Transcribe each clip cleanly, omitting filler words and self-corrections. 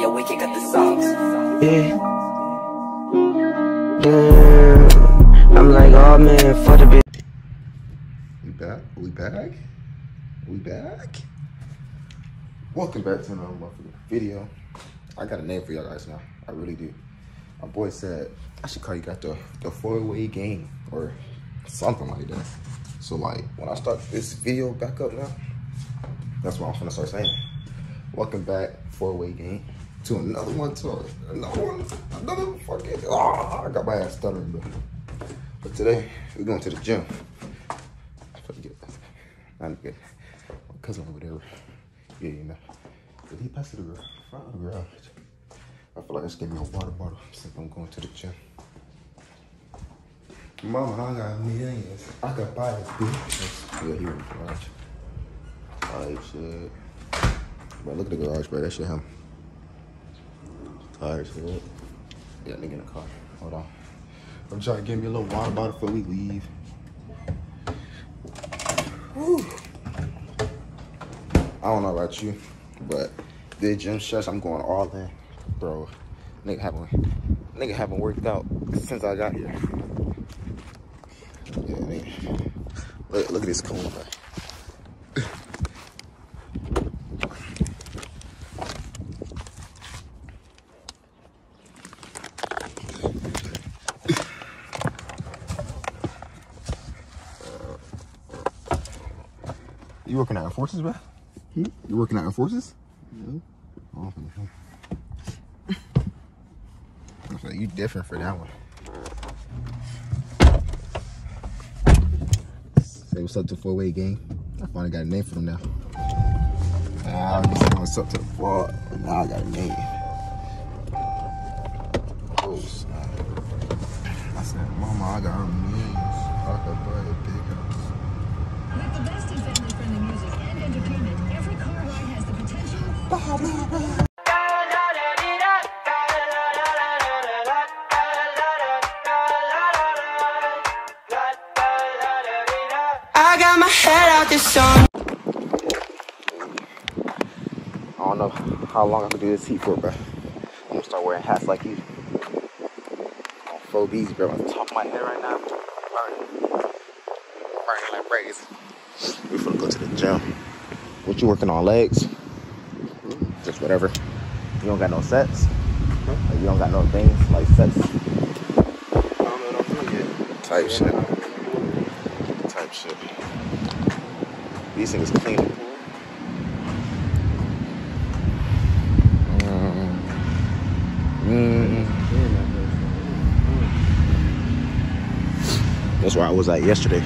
yo, we can cut the songs. Yeah. I'm like, oh man, for the bitch. We back? We back? We back? Welcome back to another video. I got a name for y'all guys now. I really do. My boy said I should call you guys the four-way game or something like that. So like when I start this video back up now, that's what I'm gonna start saying. Welcome back, four-way game, to another one, another fucking. I got my ass stuttering, bro. But today we're going to the gym. I'm good. My cousin over there. Yeah, you know. Did he pass to the front of the garage? I feel like it's giving me a water bottle since I'm going to the gym. Mama, I got millions. I could buy this bitch. Yeah, he in the garage. Type shit. Bro, look at the garage, bro. That shit him. Tired shit. Yeah, nigga in the car. Hold on. I'm trying to give me a little water bottle before we leave. Whew. I don't know about you, but the gym shuts, I'm going all in. Bro, nigga haven't worked out since I got here. Yeah, nigga. Look at this cone, bro. You working out in Forces, bro? You working out in Forces? No. Oh, so you different for that one. Say what's up to four-way gang. I finally got a name for them now. I was saying what's up to the vlog. Now I got a name. Oh, snap. I said, Mama, I got millions. I could buy a big house. With the best in family-friendly music and entertainment, every car ride has the potential. I got my head out this song. I don't know how long I can do this heat for, bro. I'm gonna start wearing hats like you. On 4Bs, bro. On the top of my head right now. Burning like braids. We finna go to the gym. What you working on, legs? Just whatever. You don't got no sets? Like you don't got no things like sets? Type shit. Type shit. These things clean. That's where I was at yesterday.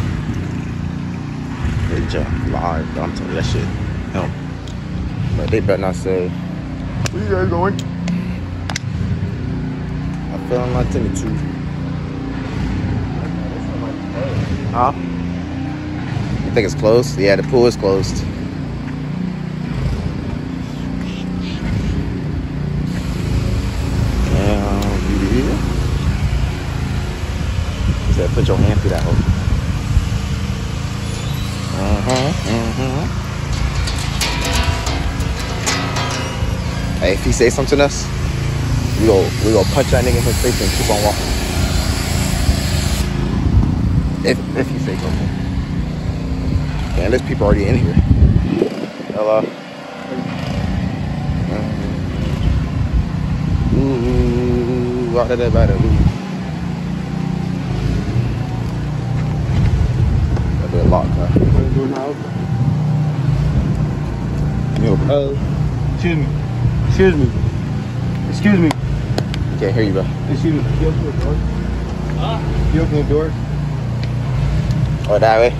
Good job. Live. I'm telling you that shit. Hell. But they better not say, where you guys going? I feel like taking two. Huh? You think it's closed? Yeah, the pool is closed. He said, put your hand through that hole. Hey, if he say something to us, we go punch that nigga in his face and keep on walking. If he say something. Man, there's people already in here. Hello. Ooh, out of that battle. That'd be a lot, huh? Excuse me. Excuse me. Excuse me. Can't hear you, bro. Excuse me. You open the door? You open the door? Oh, that way?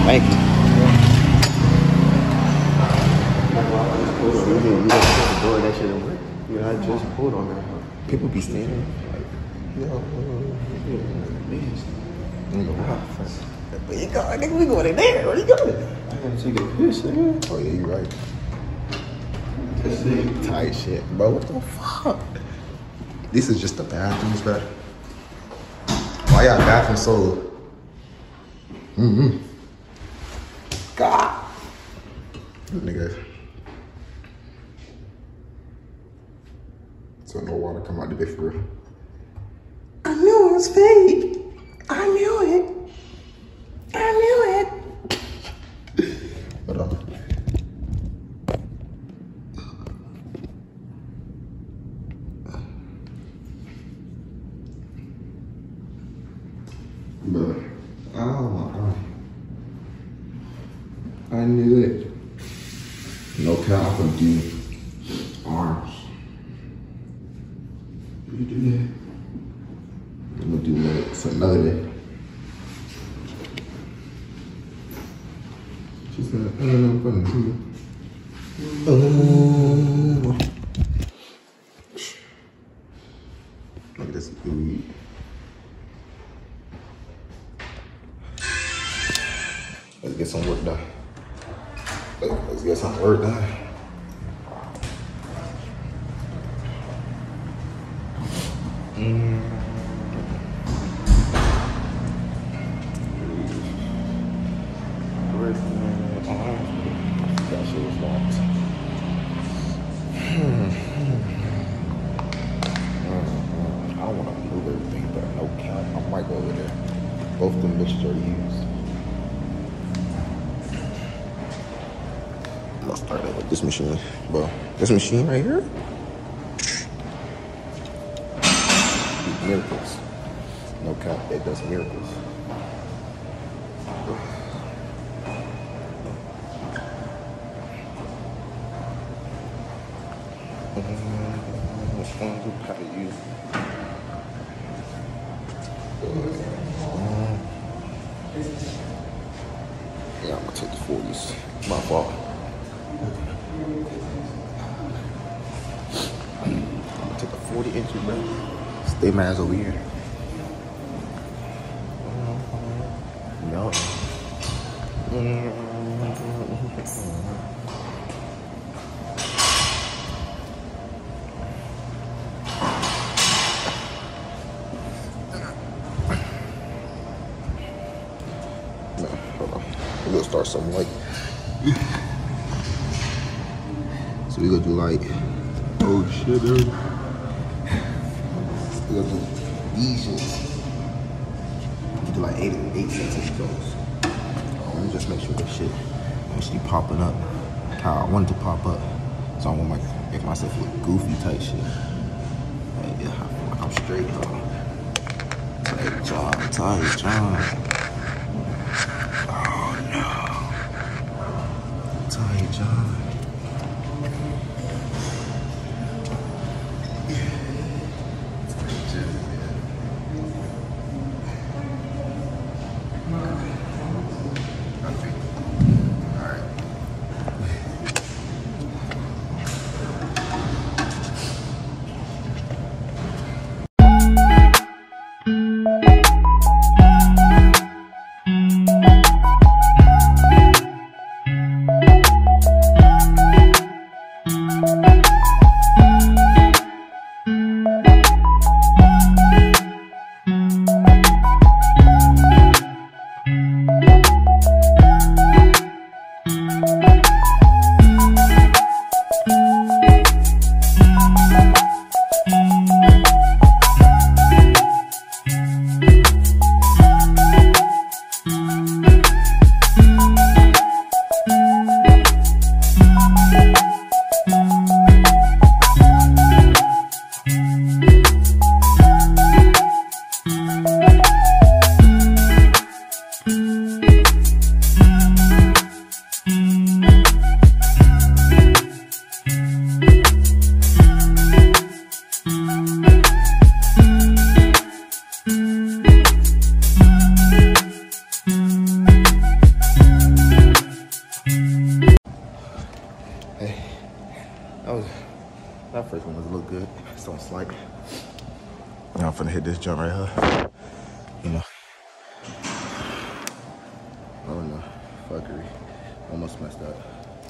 Thank you. You don't shut the door, that shit don't work. Yeah, I just pulled on that. People be standing like, yo, this. Nigga, wow. Where you going? Nigga, we going in there. Where you going? I gotta take a piss, nigga. Oh, yeah, you right. Tight shit. Bro, what the fuck? This is just the bathrooms, bro. Why y'all bathroom so... God. Nigga. So no water come out today for real. I knew it was fake. I knew it. I knew it. Hold on. But oh my God. I knew it. No cap, I'm gonna do arms. You do that. I'm gonna do legs another day. She said, I'm gonna do it. Oh. Look at this food. Let's get some work done. Let's get some work done. That shit was locked. I don't want to move everything, but no cap. I might go over there. Both of them bitches already used. Let's start it with this machine, bro. This machine right here. Miracles. No cap, it does miracles. Which one do I use? Yeah, I'm gonna take the 40s. My fault. I'm gonna take a 40 inch, bro. Stay my ass over here. No. No, hold on. We're gonna start something like. So we're gonna do like. Oh shit, dude. We're gonna do these shits. We do like 8 cents of those. Let me just make sure this shit actually popping up how I want it to pop up. So I want to make myself look goofy type shit. Like, yeah, I feel like I'm straight, huh? Tight John. Oh no. Tight John. It's on slight. Now I'm finna hit this jump right here. You know. Oh no, fuckery. Almost messed up.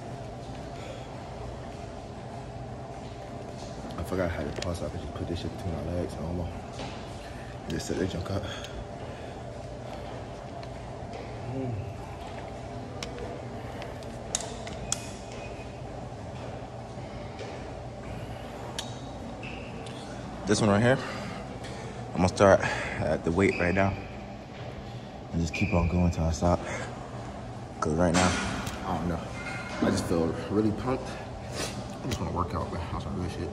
I forgot how to pause. I could just put this shit between my legs. I don't know. Just set that junk up. This one right here, I'm gonna start at the weight right now and just keep on going till I stop. Cause right now, I don't know. I just feel really pumped. I just wanna work out, man. That's some real shit.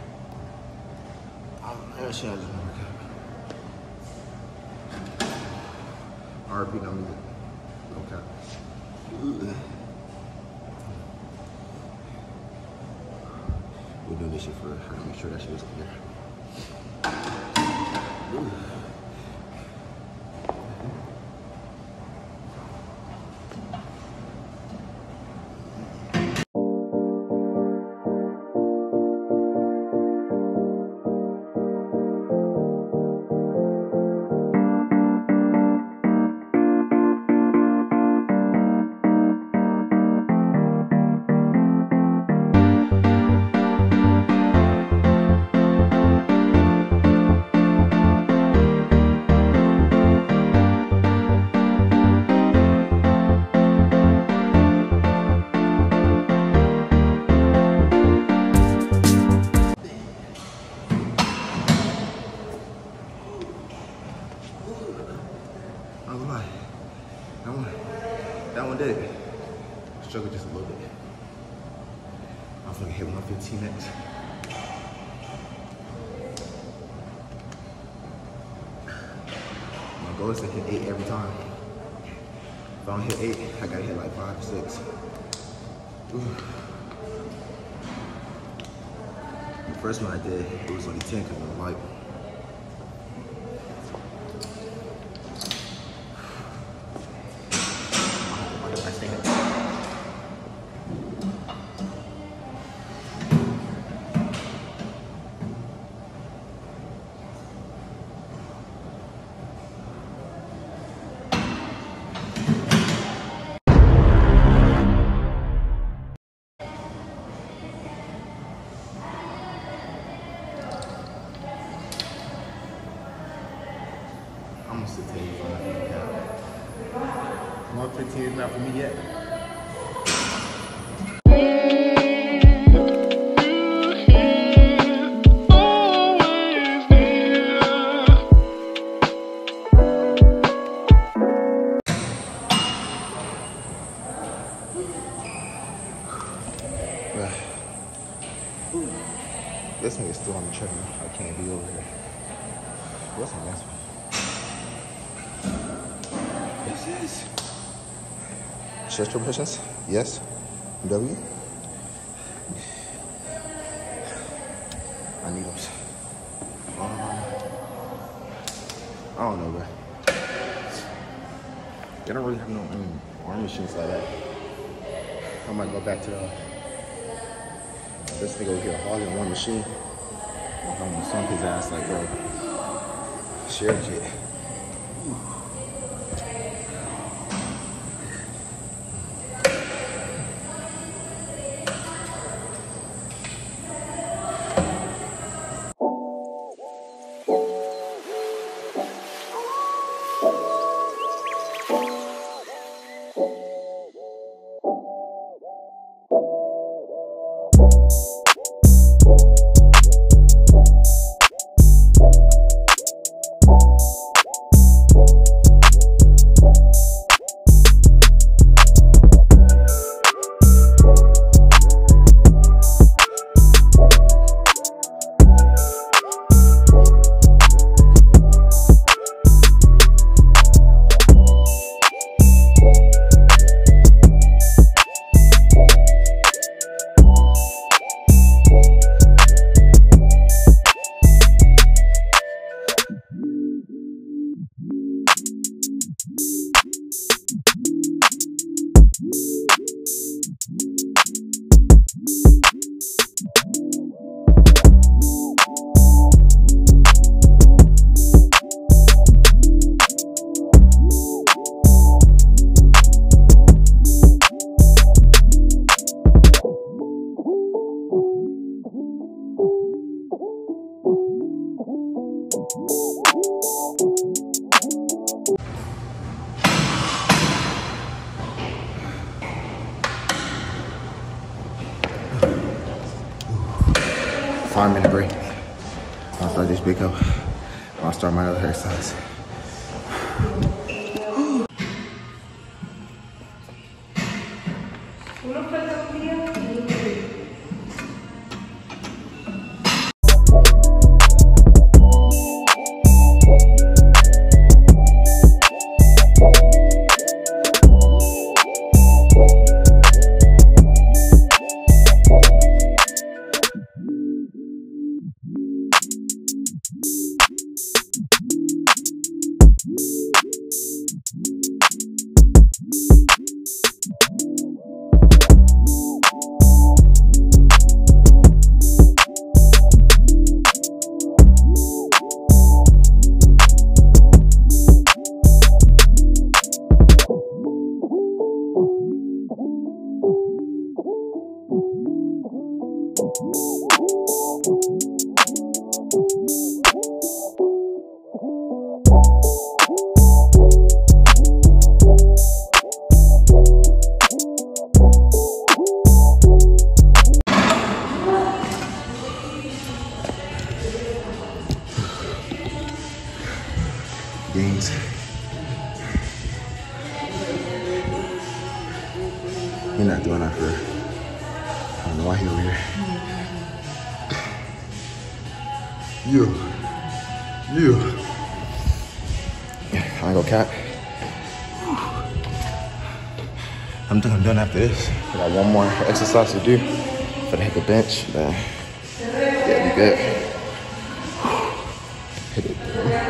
I just wanna work out. RP, no music. Okay. We'll do this shit for her to make sure that shit was clear. That one did. Struggled just a little bit. I'm gonna hit 115 next. My goal is to hit 8 every time. If I don't hit 8, I gotta hit like 5 or 6. The first one I did, it was only 10 because of the light. I'm gonna sit there for nothing. 115 is not for me yet. This nigga's still on the treadmill. I can't be over here. What's the next one? This is chest repetitions. Yes. W. I need those. I don't know, bro. They don't really have no arm machines like that. I might go back to this nigga over here hogging one machine. I'm gonna sunk his ass like, bro, share shit. 5-minute break. I'll start this big up. I'll start my other exercise. Games. You're not doing that for her. I don't know why he over here. You. I ain't gonna cap. I'm done after this. I got one more exercise to do for the hip and bench. Then, yeah, we good. Hit it.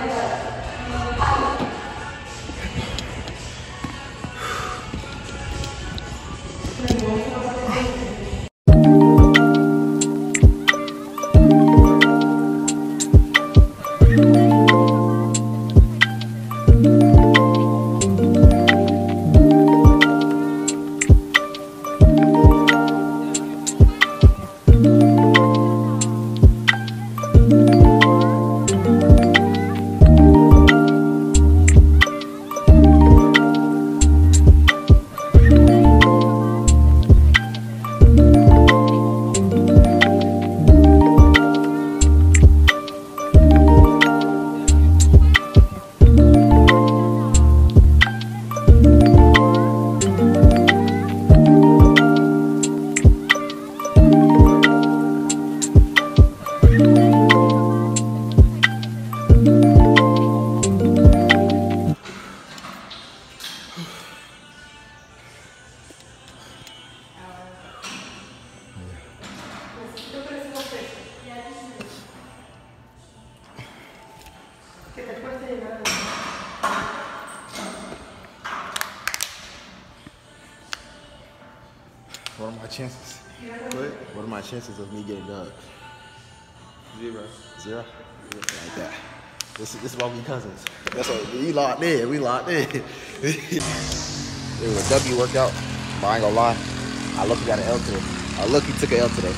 What are my chances? What are my chances of me getting done? 0. 0? Like that. This is why we cousins. That's what we locked in. We locked in. It was a W workout, but I ain't gonna lie. I lucky got an L today. I lucky took an L today.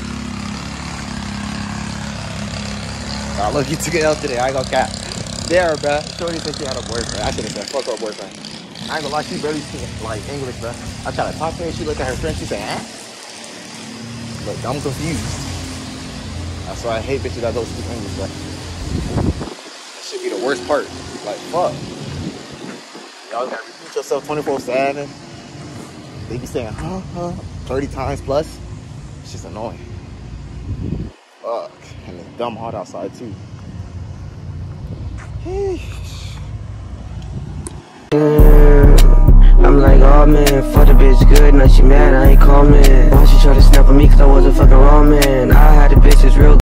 I lucky took an L today. I ain't gonna cap. There, bruh. Shorty said she had a boyfriend. I should have said, fuck her boyfriend. I ain't gonna lie, she barely speaks like English, bruh. I try to talk to her, she look at her friend, she say, eh? Look, I'm confused. That's why I hate bitches that don't speak English, bruh. That should be the worst part. Like, fuck. Y'all gotta repeat yourself 24/7. They be saying, 30 times plus. It's just annoying. Fuck. And it's dumb hot outside, too. I'm like, oh man, fuck the bitch good, now she mad, I ain't calling. Why she try to snap on me cause I wasn't fucking raw, man. I had the bitches real